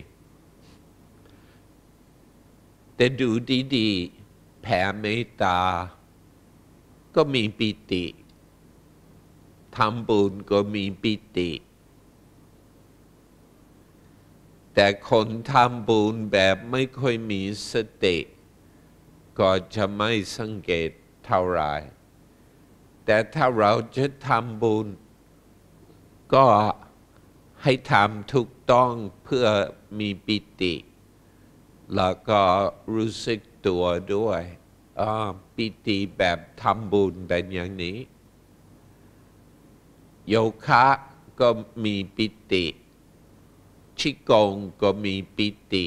แต่ดูดีๆแผ่เมตตาก็มีปิติทำบุญก็มีปิติแต่คนทำบุญแบบไม่ค่อยมีสติก็จะไม่สังเกตเท่าไหร่แต่ถ้าเราจะทำบุญก็ให้ทำถูกต้องเพื่อมีปิติแล้วก็รู้สึกตัวด้วยปิติแบบทำบุญเป็นอย่างนี้โยคะก็มีปิติชิกงก็มีปิติ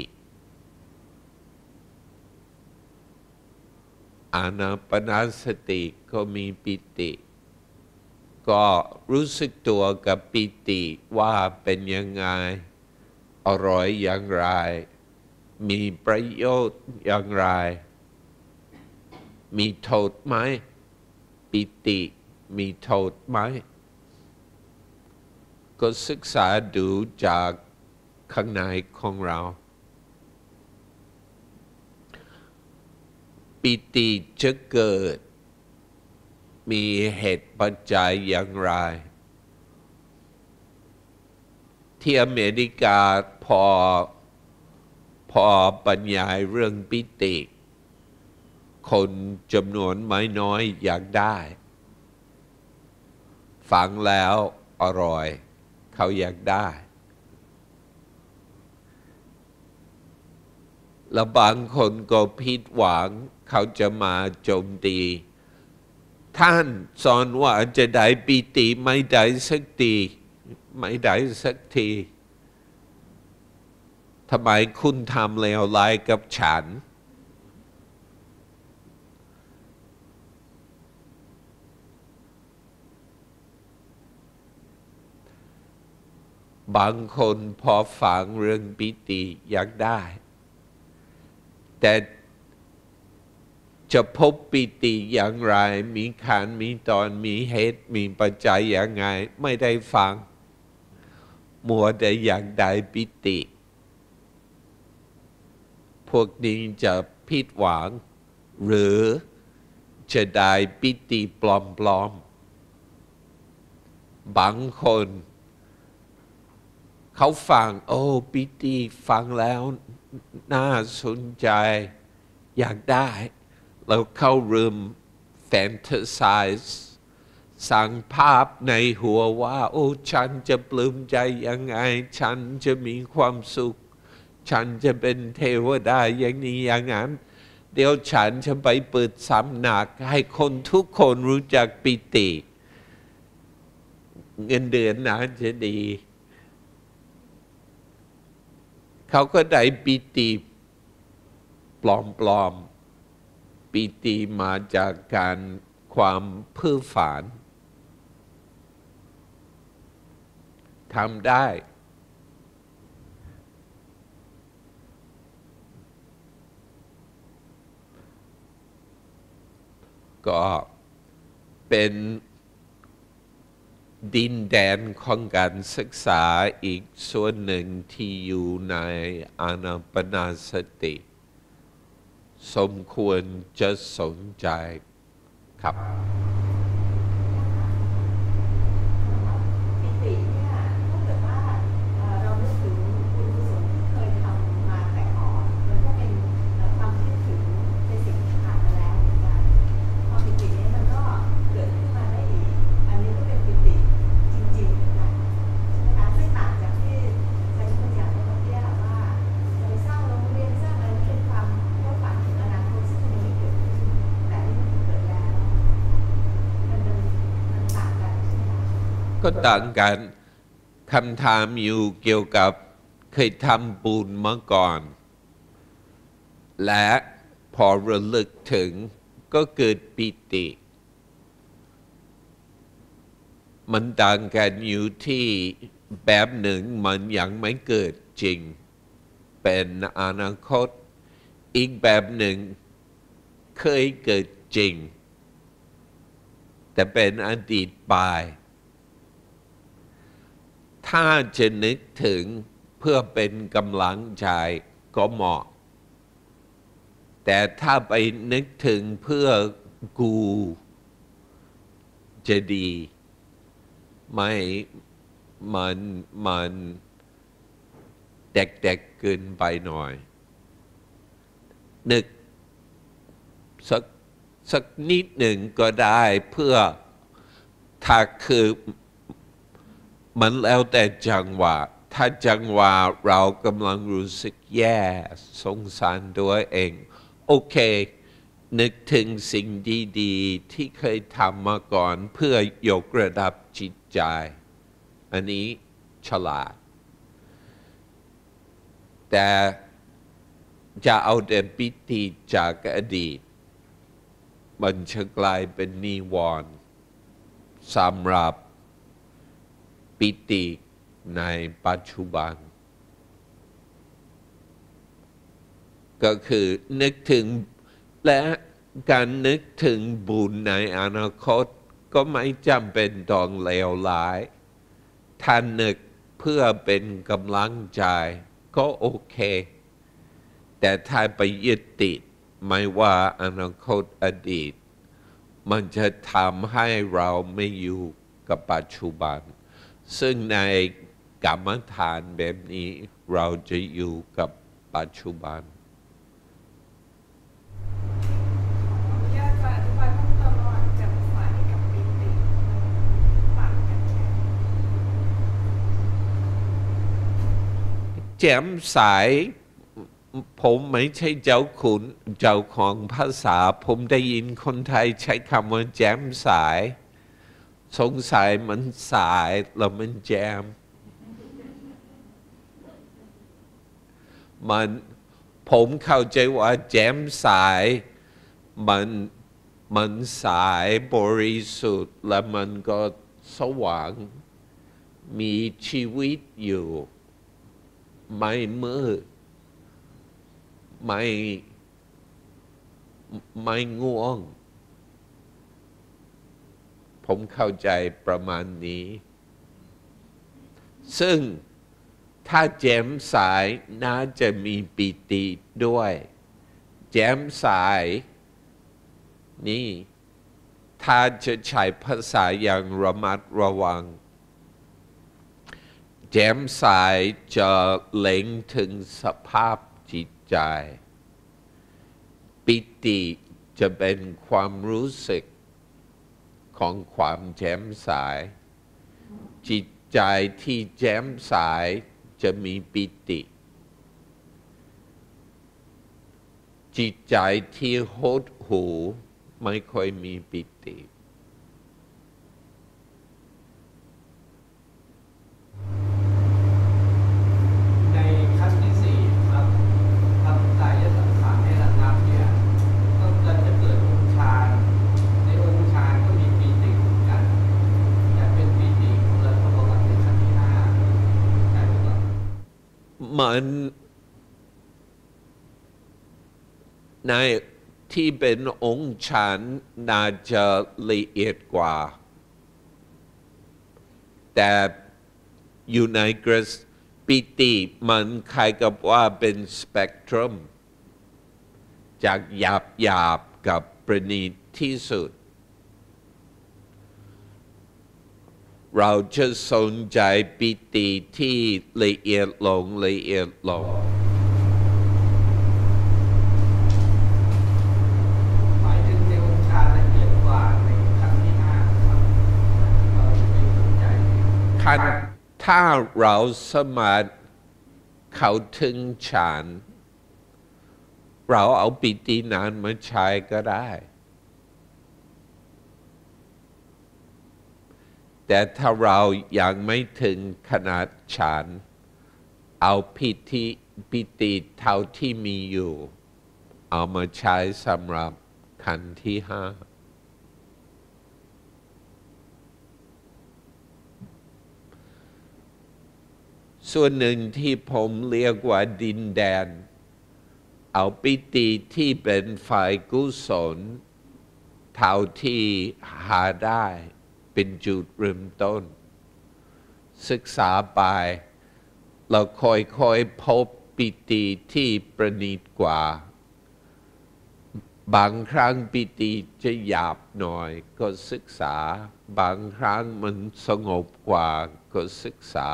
อานาปานสติก็มีปิติก็รู้สึกตัวกับปิติว่าเป็นยังไงอร่อยอย่างไรมีประโยชน์อย่างไรมีโทษไหมปิติมีโทษไหมก็ศึกษาดูจากข้างในของเราปิติจะเกิดมีเหตุปัจจัยอย่างไรที่อเมริกาพอพอบรรยายเรื่องปิติคนจำนวนไม่น้อยอยากได้ฟังแล้วอร่อยเขาอยากได้แล้วบางคนก็ผิดหวังเขาจะมาโจมตีท่านสอนว่าจะได้ปิติไม่ได้สักทีไม่ได้สักทีทำไมคุณทำเลวร้ายกับฉันบางคนพอฟังเรื่องปิติอยากได้แต่จะพบปิติอย่างไรมีขันธ์มีตอนมีเหตุมีปัจจัยอย่างไงไม่ได้ฟังมัวแต่อยากได้ปิติพวกนี้จะผิดหวังหรือจะได้ปิติปลอมๆบางคนเขาฟังโอ้ปิติฟังแล้วน่าสนใจอยากได้แล้วเขาเริ่มแฟนตาไซส์สั่งภาพในหัวว่าโอ้ฉันจะปลื้มใจยังไงฉันจะมีความสุขฉันจะเป็นเทวดาอย่างนี้อย่างนั้นเดี๋ยวฉันจะไปเปิดสำนักให้คนทุกคนรู้จักปิติเงินเดือนน่าจะดีเขาก็ได้ปิติปลอมๆปิติมาจากการความเพ้อฝันทำได้ก็เป็นดินแดนของการศึกษาอีกส่วนหนึ่งที่อยู่ในอานาปานสติสมควรจะสนใจครับปิติเนี่ยถ้าเกิดว่าเรานึกถึงบุญกุศลที่เคยทำมาแต่ก่อนมันก็เป็นความคิดถึงในสิ่งที่ผ่านมาแล้วเหมือนกันความปิตินี้มันก็เกิดขึ้นมาได้อีกอันนี้ก็เป็นปิติจริงๆเหมือนกันใช่ไหมคะซึ่งต่างจากที่อาจารย์คุณอย่างเมื่อกี้ว่าจะไปสร้างโรงเรียนสร้างอะไรนี่เป็นความเพ้อฝันถึงอนาคตซึ่งมันยังไม่เกิดขึ้นแต่นี่มันเกิดแล้วมันมันมันต่างกันใช่ไหมคะก็ต่างกันคำถามอยู่เกี่ยวกับเคยทำบุญมาก่อนและพอระลึกถึงก็เกิดปิติมันต่างกันอยู่ที่แบบหนึ่งมันยังไม่เกิดจริงเป็นอนาคตอีกแบบหนึ่งเคยเกิดจริงแต่เป็นอดีตไปถ้าจะนึกถึงเพื่อเป็นกำลังใจก็เหมาะแต่ถ้าไปนึกถึงเพื่อกูจะดีไม่มันมันเด็กๆ เกินไปหน่อยนึกสักสักนิดหนึ่งก็ได้เพื่อถ้าคือมันแล้วแต่จังหวะถ้าจังหวะเรากำลังรู้สึกแย่สงสารตัวเองโอเคนึกถึงสิ่งดีๆที่เคยทำมาก่อนเพื่อยกระดับจิตใจอันนี้ฉลาดแต่จะเอาแต่ปิติจากอดีตมันจะกลายเป็นนิวรณ์สำหรับปิติในปัจจุบันก็คือนึกถึงและการนึกถึงบุญในอนาคตก็ไม่จำเป็นต้องเลวร้ายถ้านึกเพื่อเป็นกำลังใจก็โอเคแต่ถ้าไปยึดติดไม่ว่าอนาคตอดีตมันจะทำให้เราไม่อยู่กับปัจจุบันซึ่งในกรรมฐานแบบนี้เราจะอยู่กับปัจจุบันอยากจะอธิบายเพิ่มเติมระหว่างแจ่มใสกับปิติต่างกันแค่แจ่มใสผมไม่ใช่เจ้าขุนเจ้าของภาษาผมได้ยินคนไทยใช้คำว่าแจ่มใสสงสัยมันสายแล้วมันแจ่มมันผมเข้าใจว่าแจ่มใสมันมันสายบริสุทธิ์และมันก็สว่างมีชีวิตอยู่ไม่มืดไม่ไม่ง่วงผมเข้าใจประมาณนี้ซึ่งถ้าแจ่มใสน่าจะมีปิติด้วยแจ่มใสนี่ถ้าจะใช้ภาษาอย่างระมัดระวังแจ่มใสจะเล็งถึงสภาพจิตใจปิติจะเป็นความรู้สึกของความแจ่มใสจิตใจที่แจ่มใสจะมีปิติจิตใจที่หดหู่ไม่ค่อยมีปิติในขั้นที่สี่ครับทำกายสังขารให้ระงับเนี่ยก็จะเกิดองค์ฌานในองค์ฌานก็มีปีติเหมือนกันแต่เป็นปีติของเราปกติในขั้นที่ห้าใช่หรือเปล่ามันในที่เป็นองค์ฌานน่าจะละเอียดกว่าแต่อยู่ในกระปิติมันคล้ายกับว่าเป็นสเปกตรัมจากหยาบหยาบกับประณีตที่สุดเราจะสนใจปิติที่ละเอียดลงละเอียดลงหมายถึงในองค์ฌานละเอียดกว่าในขั้นที่ห้าครับเราไม่สนใจขั้นถ้าเราสามารถเข้าถึงฌานเราเอาปิตินั้นมาใช้ก็ได้แต่ถ้าเรายังไม่ถึงขนาดฌานเอาปิติปิติเท่าที่มีอยู่เอามาใช้สำหรับขั้นที่ห้าส่วนหนึ่งที่ผมเรียกว่าดินแดนเอาปิติที่เป็นฝ่ายกุศลเท่าที่หาได้เป็นจุดเริ่มต้นศึกษาไปเราค่อยๆพบปิติที่ประณีตกว่าบางครั้งปิติจะหยาบหน่อยก็ศึกษาบางครั้งมันสงบกว่าก็ศึกษา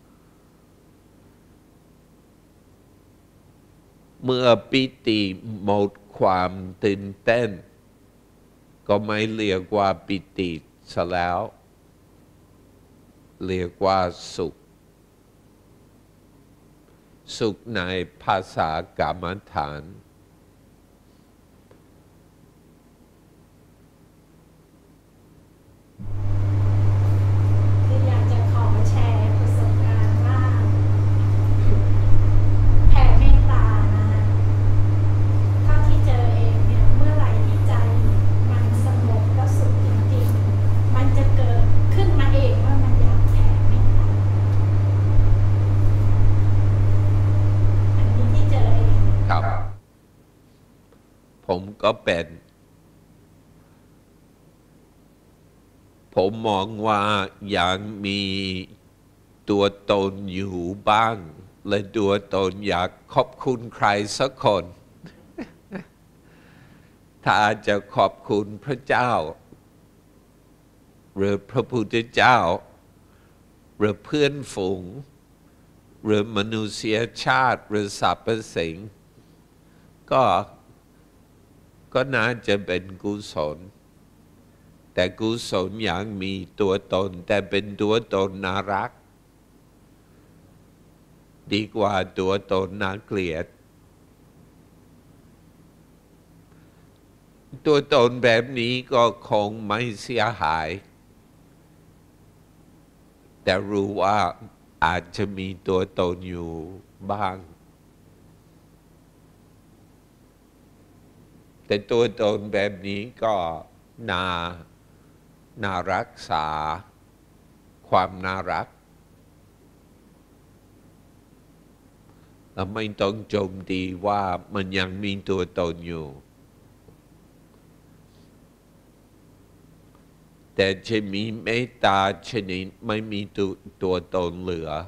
เมื่อปิติหมดความตื่นเต้นก็ไม่เรียกว่าปิติซะแล้วเรียกว่าสุขสุขในภาษากรรมฐานคืออยากจะขอแชร์ประสบการณ์ว่าแผ่เมตตานะคะเท่าที่เจอเองเนี่ยเมื่อไหร่ที่ใจมันสงบแล้วสุขจริงๆมันจะเกิดขึ้นมาเองว่ามันอยากแผ่เมตตาอันนี้ที่เจอเองครับก็เป็น ผมมองว่ายังมีตัวตนอยู่บ้าง และตัวตนอยากขอบคุณใครสักคน ถ้าจะขอบคุณพระเจ้า หรือพระพุทธเจ้า หรือเพื่อนฝูง หรือมนุษยชาติหรือสรรพสิ่งก็ก็น่าจะเป็นกุศล แต่กุศลยังมีตัวตนแต่เป็นตัวตนน่ารัก ดีกว่าตัวตนน่าเกลียด ตัวตนแบบนี้ก็คงไม่เสียหาย แต่รู้ว่าอาจจะมีตัวตนอยู่บ้าง แต่ตัวตนแบบนี้ก็น่าน่ารักษาความน่ารักเราไม่ต้องโจมตีว่ามันยังมีตัวตนอยู่ แต่จะมีเมตตาชนิดไม่มีตัวตัวตนเหลือ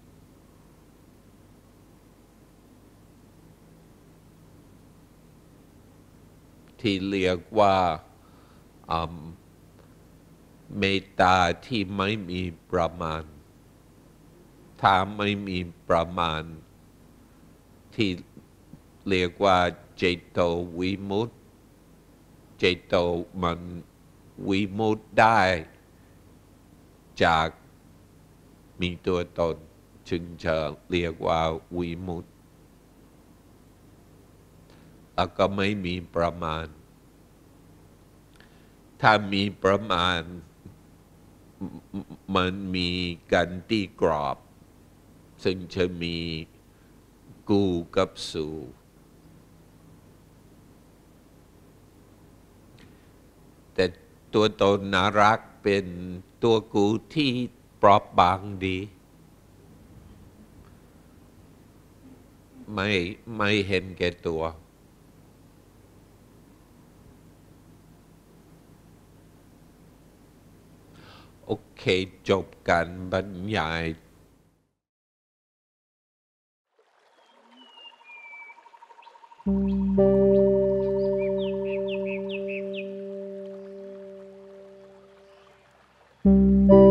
ที่เรียกว่าเมตตาที่ไม่มีประมาณ ถ้าไม่มีประมาณที่เรียกว่าเจโตวิมุตติเจโตมันวิมุตติได้จากมีตัวตนจึงจะเรียกว่าวิมุตติแล้วก็ไม่มีประมาณ ถ้ามีประมาณมันมีการตีกรอบซึ่งจะมีกูกับสูแต่ตัวตนน่ารักเป็นตัวกูที่เปราะบางดี ไม่ไม่เห็นแก่ตัว โอเคจบการบรรยาย Thank you.